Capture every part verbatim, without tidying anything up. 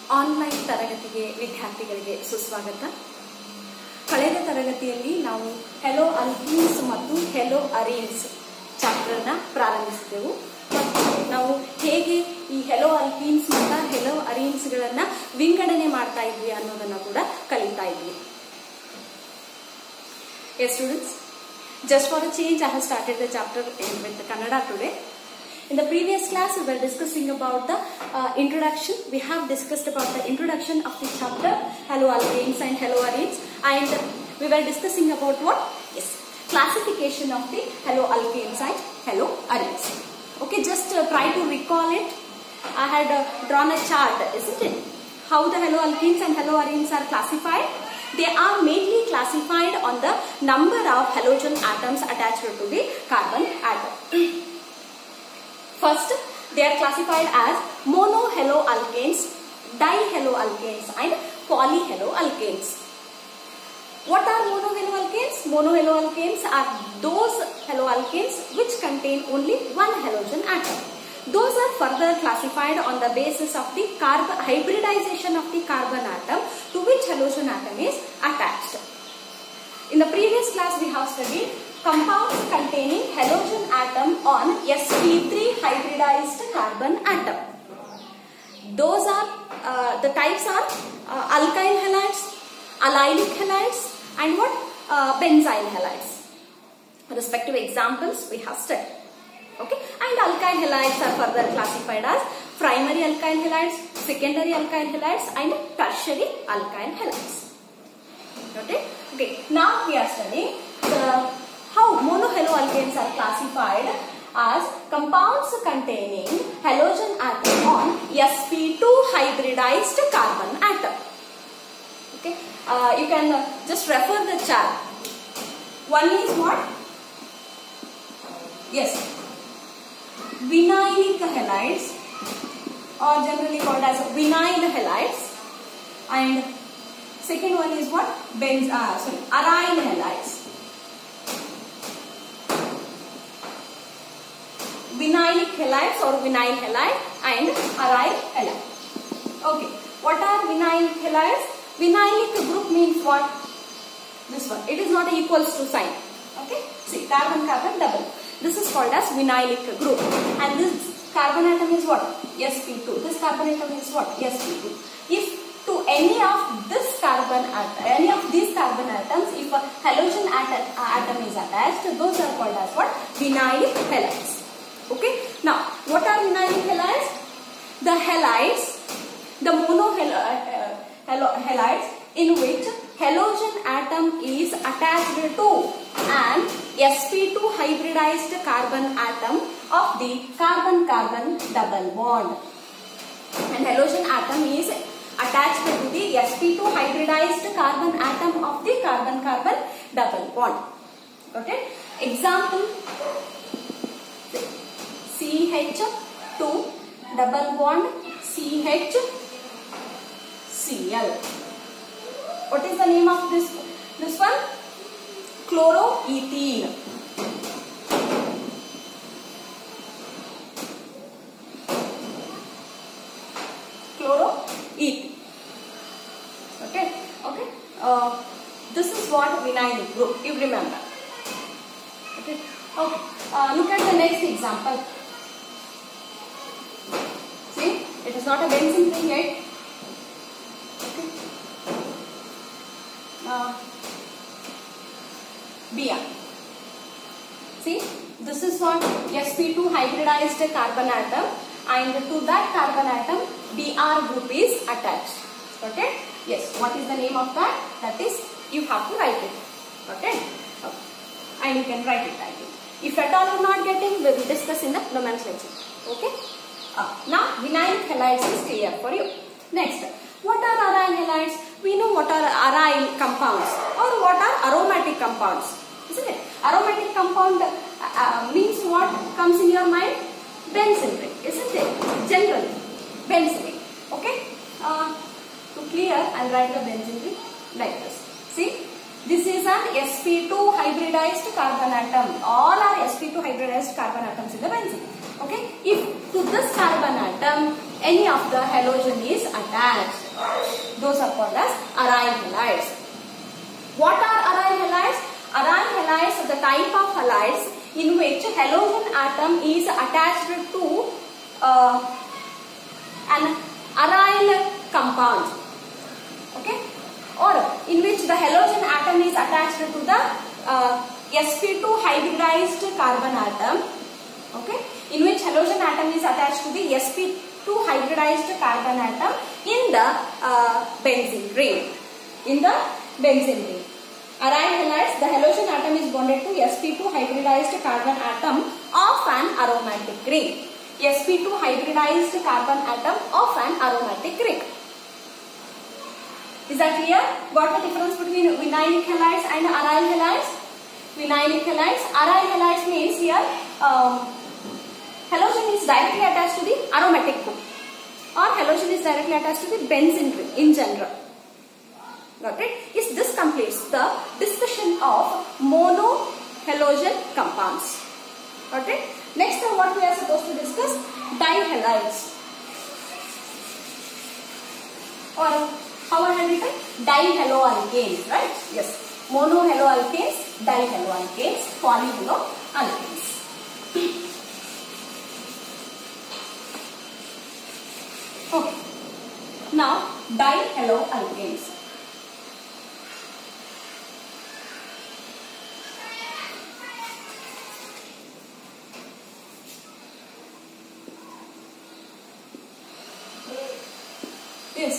Online ತರಗತಿಗೆ ವಿದ್ಯಾರ್ಥಿಗಳಿಗೆ ಸುಸ್ವಾಗತ. ಕಳೆದ ತರಗತಿಯಲ್ಲಿ ನಾವು ಹೆಲೋ ಅಲ್ಕೀನ್ಸ್ ಮತ್ತು ಹೆಲೋ ಅರೀನ್ಸ್ ಚಾಪ್ಟರ್ ಅನ್ನು ಪ್ರಾರಂಭಿಸಿದೆವು. ಮತ್ತು ನಾವು ಹೇಗೆ ಈ ಹೆಲೋ ಅಲ್ಕೀನ್ಸ್ ಮತ್ತು ಹೆಲೋ ಅರೀನ್ಸ್ ಗಳನ್ನ ವಿಂಗಡಣೆ ಮಾಡ್ತಾ ಇದ್ವಿ ಅನ್ನೋದನ್ನ ಕೂಡ ಕಲಿತಾ ಇದ್ವಿ. Yes students, just for a change I have started the chapter with the Kannada today. In the previous class we were discussing about the uh, introduction. We have discussed about the introduction of the chapter Hello Alkanes and Hello Arenes, and we were discussing about what? Yes, classification of the Hello Alkanes and Hello Arenes. Okay, just uh, try to recall it. I had uh, drawn a chart, isn't it? How the Hello Alkanes and Hello Arenes are classified. They are mainly classified on the number of halogen atoms attached to the carbon atom. First, they are classified as monohaloalkanes, dihaloalkanes and polyhaloalkanes. What are monohaloalkanes? Monohaloalkanes are those haloalkanes which contain only one halogen atom. Those are further classified on the basis of the carbon hybridization of the carbon atom to which halogen atom is attached. In the previous class we have studied compounds containing halogen atom on s p three hybridized carbon atom. Those are uh, the types are uh, alkyl halides, allylic halides and what uh, benzyl halides. Respective examples we have studied. Okay, and alkyl halides are further classified as primary alkyl halides, secondary alkyl halides and tertiary alkyl halides. Okay, okay. Now we are studying the, how monohaloalkanes are classified as compounds containing halogen atom on s p two hybridized carbon atom. Okay, uh, you can uh, just refer the chart. One is what? Yes. Vinylic halides, or generally called as vinyl halides, and second one is what? Benz, uh, sorry, aryl halides. Vinylic halides or vinyl halide and aryl halide. Okay, what are vinyl halides? Vinylic group means what? This one. It is not equals to sign. Okay, see, carbon carbon double. This is called as vinylic group, and this carbon atom is what? s p two. This carbon atom is what? s p two. If to any of this carbon atom, any of these carbon atoms, if a halogen atom, uh, atom is attached, those are called as what? Vinylic halides. Okay. Now, what are vinylic halides? The halides, the mono uh, halides in which halogen atom is attached to an s p two hybridized carbon atom of the carbon-carbon double bond. And halogen atom is attached to the s p two hybridized carbon atom of the carbon-carbon double bond. Okay. Example, C H two double bond C H C L. What is the name of this this one? Chloroethene. Chloroethene. Okay, okay. Uh, this is what vinylic group. You remember. Okay. Okay. Uh, look at the next example. See, it is not a benzene ring yet. Okay. Uh, Br. See, this is what s p two hybridized carbon atom, and to that carbon atom Br group is attached. Okay. Yes. What is the name of that? That is, you have to write it. Okay. Okay. And you can write it. I think. If at all you are not getting, we will discuss in the nomenclature. Okay. Uh, now, vinylic halides is clear for you. Next, what are aryl halides? We know what are aryl compounds or what are aromatic compounds, isn't it? Aromatic compound uh, uh, means what comes in your mind? Benzene ring, isn't it? Generally, benzene ring. Okay. Uh, to clear, I'll write the benzene ring like this. See, this is an s p two hybridized carbon atom. All are s p two hybridized carbon atoms in the benzene. Okay. If to this carbon atom any of the halogen is attached. Those are called as aryl halides. What are aryl halides? Aryl halides are the type of halides in which halogen atom is attached to uh, an aryl compound. Okay? Or in which the halogen atom is attached to the uh, s p two hybridized carbon atom. Okay? In which halogen atom is attached to the s p two hybridized carbon atom in the uh, benzene ring. In the benzene ring. Aryl halides, the halogen atom is bonded to s p two hybridized carbon atom of an aromatic ring. s p two hybridized carbon atom of an aromatic ring. Is that clear? Got the difference between vinylic halides and aryl halides? Vinylic halides. Aryl halides means here um, halogen is directly attached to the aromatic group, or halogen is directly attached to the benzene ring in general. Got it? Yes, this completes the discussion of monohalogen compounds. Got it? Next time what we are supposed to discuss? Dihalides. Or how I have written? Dihaloalkanes, right? Yes. Monohaloalkanes, dihaloalkanes, polyhaloalkanes. Okay. Now, dihaloalkanes. Yes.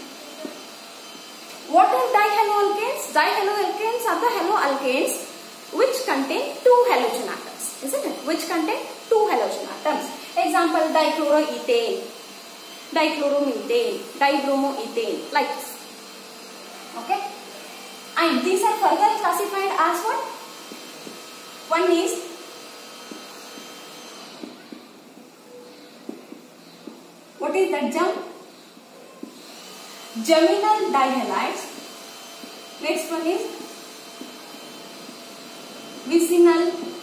What are dihaloalkanes? Dihaloalkanes are the haloalkanes which contain two halogen atoms, isn't it? Which contain two halogen atoms. Example, dichloroethane, dichloromethane, dibromoethane, like this. Okay? And these are further classified as what? One is what is that gem? Geminal dihalides. Next one is vicinal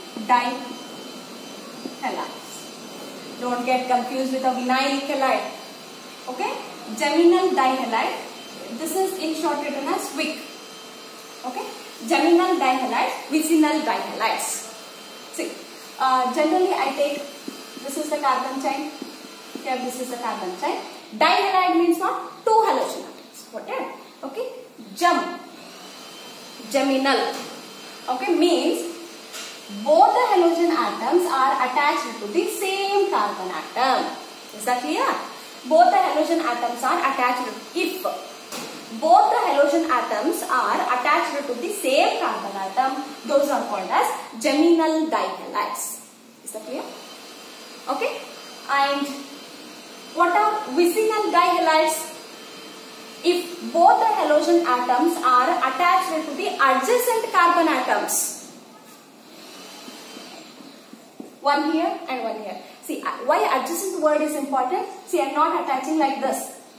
dihalides. Don't get confused with a vinylic halide. Okay? Geminal dihalide. This is in short written as V I C. Okay? Geminal dihalides, vicinal dihalides. See, uh, generally I take, this is the carbon chain. Here this is the carbon chain. Dihalide means what? Two halogen atoms. Whatever. Okay? Gem. Geminal. Okay? Means both the halogen atoms are attached to the same carbon atom. Is that clear? Both the halogen atoms are attached. If both the halogen atoms are attached to the same carbon atom, those are called as geminal dihalides. Is that clear? Okay? And what are vicinal dihalides? If both the halogen atoms are attached to the adjacent carbon atoms. One here and one here. See, why adjacent word is important? See, I am not attaching like this.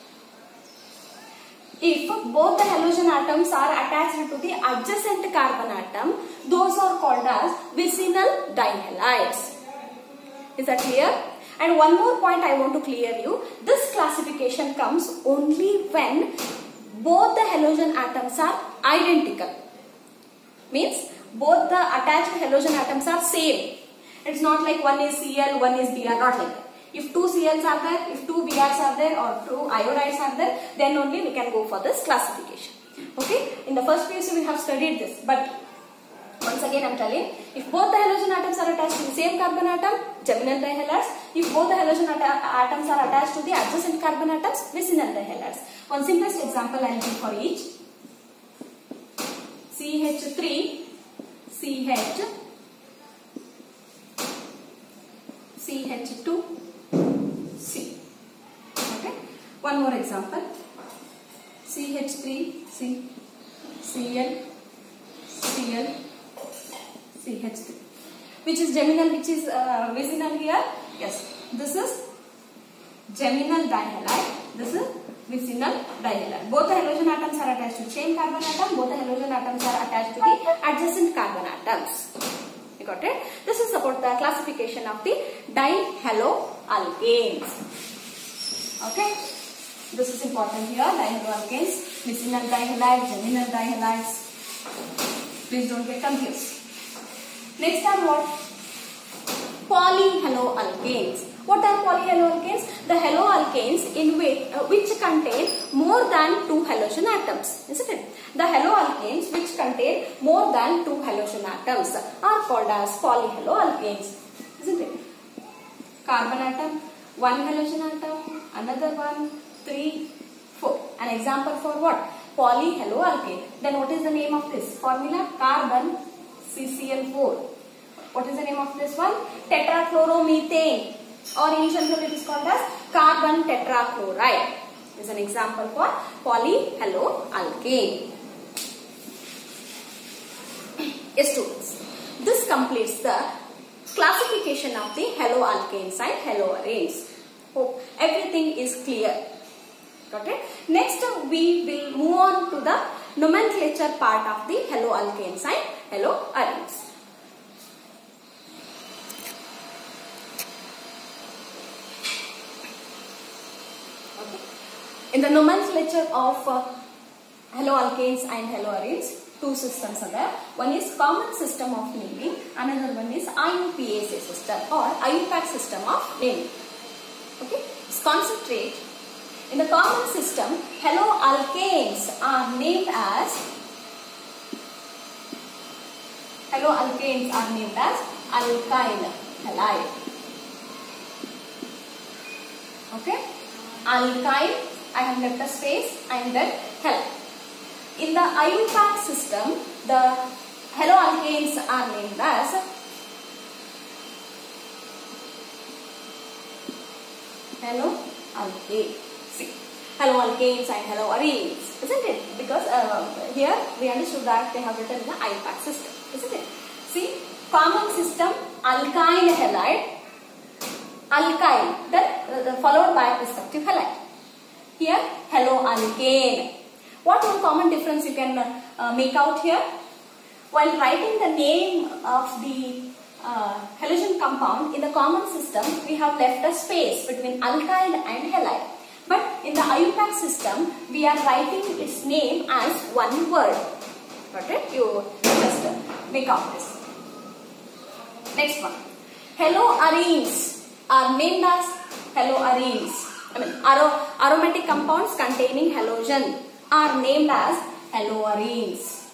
If both the halogen atoms are attached to the adjacent carbon atom, those are called as vicinal dihalides. Is that clear? And one more point I want to clear you. This classification comes only when both the halogen atoms are identical. Means both the attached halogen atoms are same. It's not like one is C L, one is B R, not like that. If two C Ls are there, if two B Rs are there, or two iodides are there, then only we can go for this classification. Okay? In the first place we have studied this, but once again I am telling, if both the halogen atoms are attached to the same carbon atom, geminal dihalides. If both the halogen at atoms are attached to the adjacent carbon atoms, vicinal dihalides. One simplest example I will give for each. C H three, C H, C H two, C. Okay. One more example. C H three, C, Cl, Cl, C H three. Which is geminal, which is uh, vicinal here? Yes. This is geminal dihalide. This is vicinal dihalide. Both the halogen atoms are attached to the same carbon atom. Both the halogen atoms are attached to the adjacent carbon atoms. You got it? This is about the classification of the dihaloalkanes. Okay, this is important here. Dihaloalkanes, vicinal dihalides, geminal dihalides. Please don't get confused. Next are what? Polyhaloalkanes. What are polyhaloalkanes? The haloalkanes in which, uh, which contain more than two halogen atoms, isn't it? The haloalkanes which contain more than two halogen atoms are called as polyhaloalkanes, isn't it? Carbon atom, one halogen atom, another one, three, four. An example for what? Polyhaloalkane. Then what is the name of this formula? Carbon C C l four. What is the name of this one? Tetrachloromethane, or in general it is called as carbon tetrachloride. Is an example for polyhaloalkane. Yes, students, this completes the classification of the haloalkanes and haloarenes. Hope everything is clear. Got it? Next we will move on to the nomenclature part of the haloalkanes and haloarenes. In the nomenclature of uh, haloalkanes and haloarenes, two systems are there. One is common system of naming, another one is I U P A C system or I U P A C system of naming. Okay, let's concentrate. In the common system, haloalkanes are named as haloalkanes are named as alkyl halide. Okay, alkyl. I have left a space and then hal. In the I U P A C system, the haloalkanes are named as haloalkane. See, haloalkanes and haloarenes, isn't it? Because uh, here we understood that they have written in the I U P A C system, isn't it? See, common system alkyl halide, alkyl, then uh, followed by respective halide. Here, haloalkane. What one common difference you can uh, make out here? While writing the name of the uh, halogen compound in the common system, we have left a space between alkyl and halide. But in the I U P A C system, we are writing its name as one word. Got it? You just uh, make out this. Next one. Haloarenes are named as haloarenes. I mean, aro aromatic compounds containing halogen are named as haloarenes.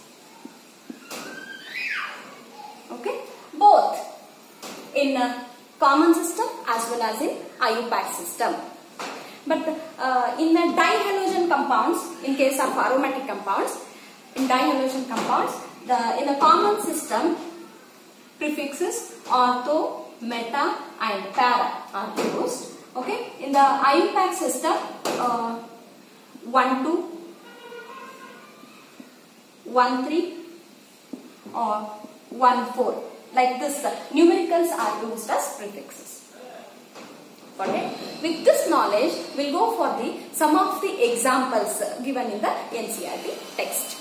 Okay, both in a common system as well as in I U P A C system. But uh, in the dihalogen compounds, in case of aromatic compounds, in dihalogen compounds, the in the common system, prefixes ortho, meta, and para are used. Okay, in the I U P A C system, uh, one two, one three, or one four, like this, uh, numericals are used as prefixes. Got it? With this knowledge, we'll go for the some of the examples uh, given in the N C E R T text.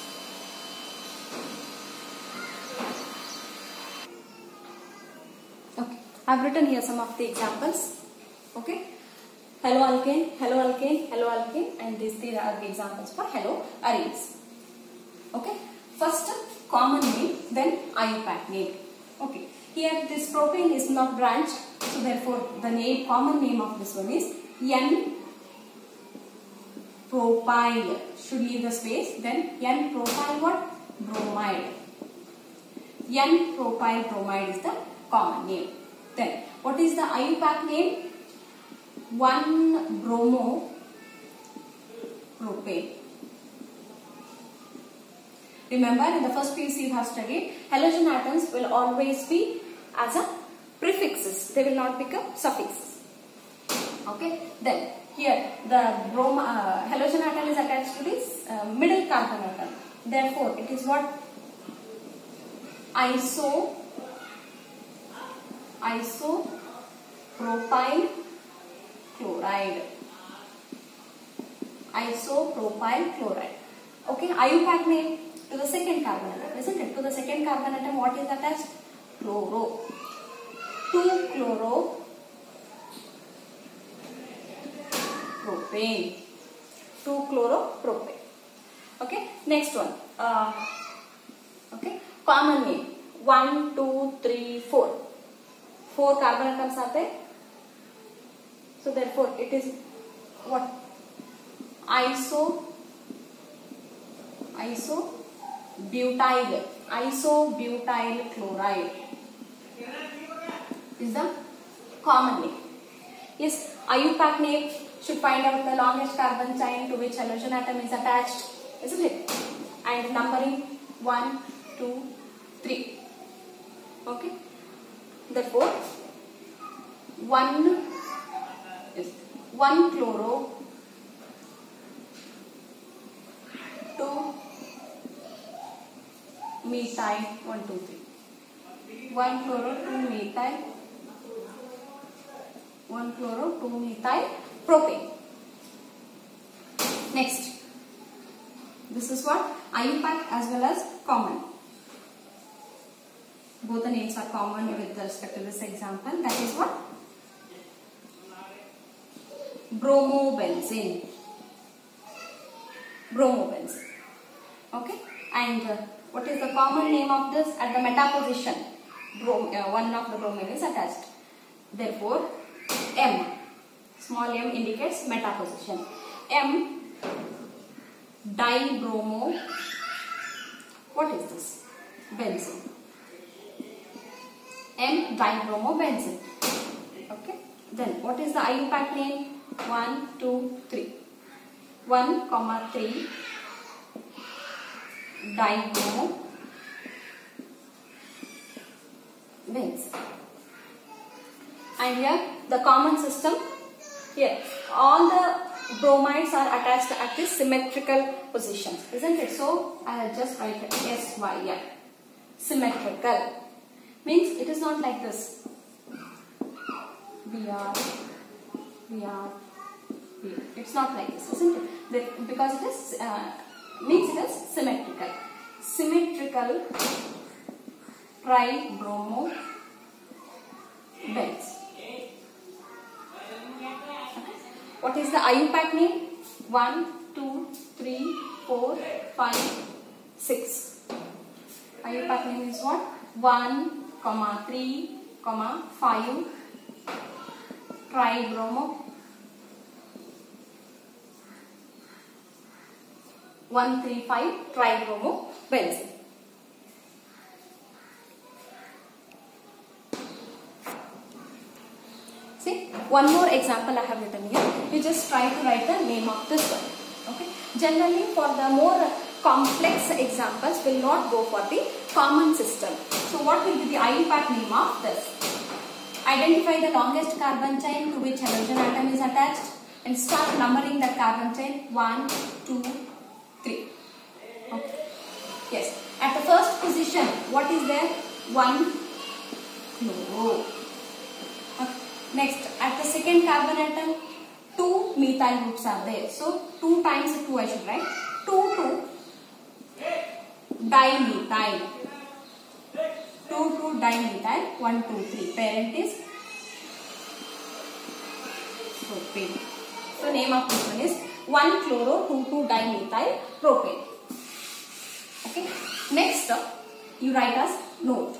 Okay, I've written here some of the examples. Okay, haloalkane, haloalkane, haloalkane, and these three are the examples for haloarenes. Okay, first common name, then I U P A C name. Okay, here this propane is not branched, so therefore the name, common name of this one is N propyl. Should leave the space. Then N propyl what? Bromide. N propyl bromide is the common name. Then what is the I U P A C name? one bromo propane. Remember, in the first P U C you have studied, halogen atoms will always be as a prefixes. They will not become suffixes. Okay. Then here the brom uh, halogen atom is attached to this uh, middle carbon atom. Therefore, it is what? Iso isopropyl chloride. Isopropyl chloride. Okay, I U P A C name to the second carbon atom, isn't it? To the second carbon atom, what is attached? Chloro. two chloro propane. propane. two chloropropane. Okay. Next one. Uh, okay. Common name. one, two, three, four. Four carbon atoms are there. So therefore it is what? Iso. Isobutyl. Isobutyl chloride is the common name. Yes, I U P A C name should find out the longest carbon chain to which halogen atom is attached, isn't it? And numbering one, two, three. Okay. Therefore, one is one chloro, two methyl, one, two, three. One chloro, two methyl, one chloro, two methyl propane. Next, this is what I U P A C as well as common. Both the names are common with respect to this example. That is what? Bromobenzene. Bromobenzene. Okay. And uh, what is the common name of this? At the meta position, Brom uh, one of the bromine is attached. Therefore, M. Small m indicates meta position. M dibromo. What is this? Benzene. M dibromobenzene. Okay. Then what is the I U P A C name? one, two, three. one, comma, three. Dibromo benzene. And here the common system. Here all the bromides are attached at this symmetrical positions, isn't it? So I will just write it S Y M. Symmetrical means it is not like this. B R B R B. It's not like this, isn't it? Because it is uh, means it is symmetrical. Symmetrical tribromo benzene. What is the I U P A C name? one, two, three, four, five, six. I U P A C name is what? one, comma, three, comma, five. Tribromo. one, three, five. Tribromo benzene. See, one more example I have written here. You just try to write the name of this one. Okay. Generally, for the more complex examples, will not go for the common system. So, what will be the I U P A C name of this? Identify the longest carbon chain to which halogen atom is attached and start numbering that carbon chain. one, two, three. Okay. Yes. At the first position, what is there? one chloro. Okay. Next, at the second carbon atom, two methyl groups are there. So, two times two I should write. two, two dimethyl. two, two dimethyl. one, two, three. Parent is propane. So, name of this one is one chloro, two, two dimethyl propane. Okay. Next, you write as note.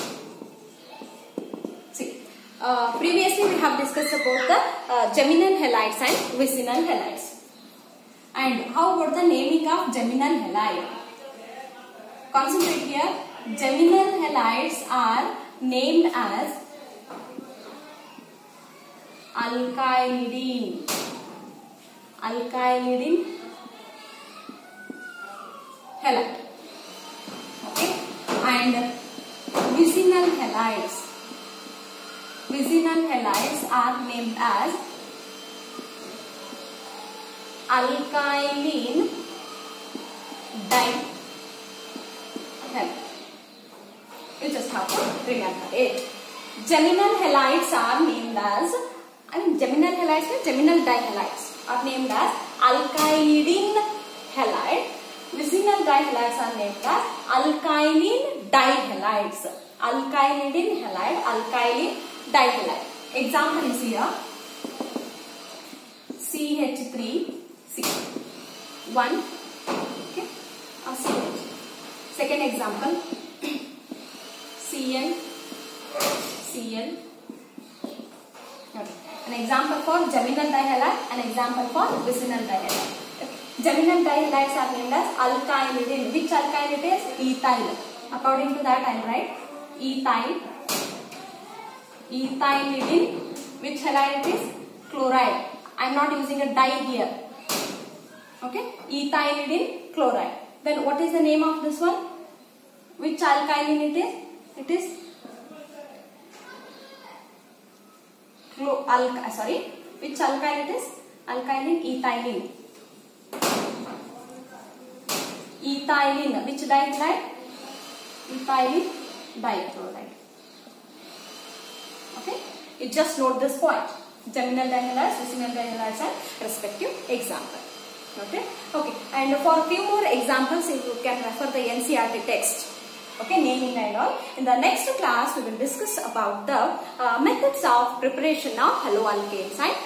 See, uh, previously we have discussed about the uh, geminal halides and vicinal halides. And how about the naming of geminal halide? Concentrate here. Geminal halides are named as alkylidene. Alkylidene halide. Okay. And vicinal halides. Vicinal halides are named as alkylene dihalide. You just have to remember it. Geminal halides are named as, I mean geminal halides and geminal dihalides are named as alkylidene halide. Vicinal dihalides are named as alkylene dihalides. Alkylidene halide, alkylene dihalide. Example is here. C H three one. Okay. Uh, C H. Second example. C N. C L. Okay. An example for geminal dihalide, an example for vicinal dihalide. Okay. Geminal dihalides are named as alkylidin. Which alkyl it is? Ethyl. According to that, I will write ethyl. Ethylidin. Which halide it is? Chloride. I am not using a di here. Okay. Ethylidin chloride. Then what is the name of this one? Which alkyl it is? It is Alk sorry, which alkyl it is? Alkylin, ethylene. Ethylene, which dihalide? Ethylene dichloride. Okay, you just note this point. Geminal dihalides, vicinal dihalides are respective example. Okay, okay, and for a few more examples, you can refer the N C E R T text. Okay, naming and all. In the next class, we will discuss about the uh, methods of preparation of haloalkanes and